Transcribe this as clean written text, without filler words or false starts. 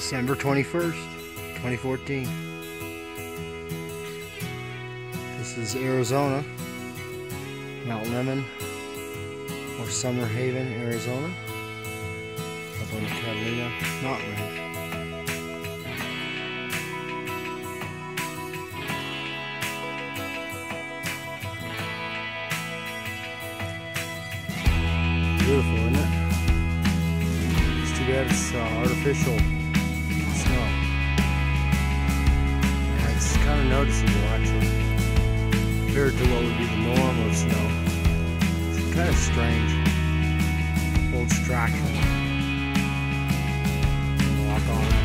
December 21st, 2014. This is Arizona, Mt.Lemmon or Summer Haven, Arizona, up on the Catalina Mountain Range. Beautiful, isn't it? It's too bad it's artificial snow. Yeah, it's kind of noticeable actually, compared to what would be the norm of snow. It's kind of strange. Holds traction. Walk on it.